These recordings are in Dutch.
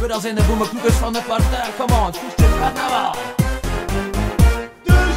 Dat zijn de boemenkloekers van de partij. Come on, het is carnaval. Dus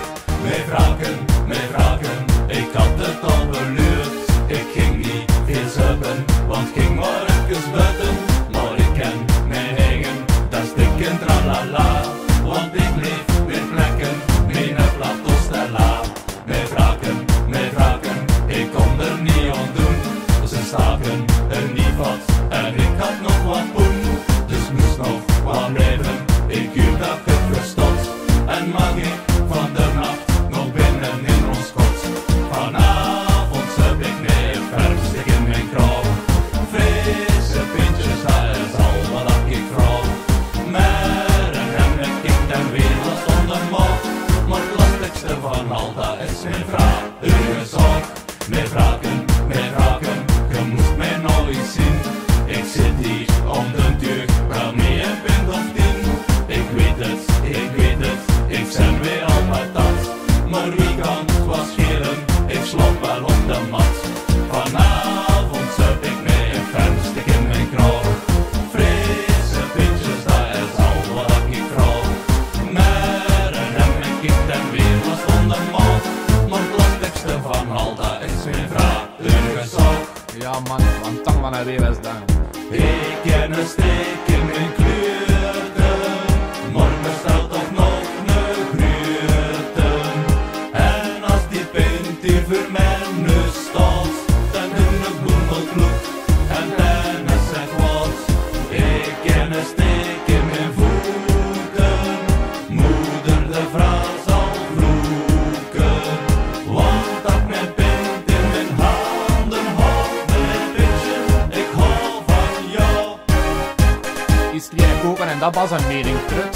mij vragen, ik had het al beluurd. Ik ging niet veel zuipen, want ik ging maar even buiten. Maar ik ken mijn eigen, dat is dikke tralala. Want ik bleef weer plekken, mijn plato stella. Mij vragen, ik kon er niet aan doen. Ze staken er niet wat en ik had nog wat poen. Dus moest nog wat blijven, ik huur dat het verstot. En mag ik van de nacht nog binnen in ons kot. Vanavond heb ik mij een verfstik in mijn krauw. Frisse pintjes, dat is al wat ik vrouw. Met een hemd ik ten wereld zonder mouw. Maar het lastigste van al dat is mijn vraag. Uw zorg, mij vragen, je moest mij nou eens zien. Ik zit hier om de deur, wel mee een pint of 10. Ik weet het, ik zijn weer al patat. Maar wie kan het wat schelen, ik slop wel op de mat. Vanavond zuip ik mij een verfstik in mijn krauw. Frisse pintjes, dat is al wat ik vrouw. Met een hemd ik ten wereld zonder mouw. Maar het lastigste van al dat is mijn vraag, uw gezag. Ja man, van tang van een reeuw is dat. Ik ken een steek in mijn kleurten, maar bestel toch nog een gruurten. En als die pint hier voor mij neus staat, dan doe ik boemelkloek en tennis zegt wat. Ik ken een steek in mijn voeten, moeder de vrouw zal vloeken. Want dat mijn pint in mijn handen houdt, mijn pintje, ik hou van jou. Is jij koken en dat was een mening trut.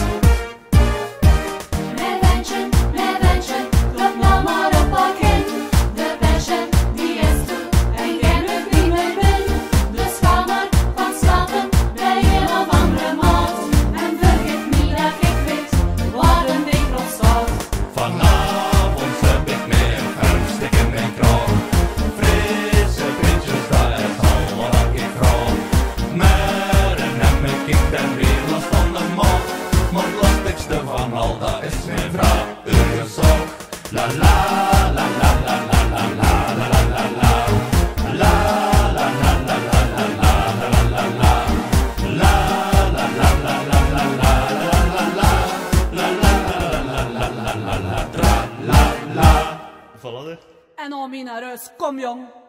Mijn ventje, loop nou maar op pak in. De besje, die is toe, en ken het niet meer bin. Dus ga maar van slapen bij een of andere maat. En vergeet niet dat ik weet waar een winkel staat. Vanavond heb ik mij een verfstik in mijn krauw. Frisse pintjes, dat is al wat ik vrouw. Met een hemd ik ten wereld van de mouw. Maar het lastigste van al dat is mijn vraag, uw gezag. La la la la la la la la la la la la. La la la la la la la la la la la. La la la la la la la la la la. La la la la la la la la la. Tra la la. Voilà, hè. En om in naar huis, kom jong.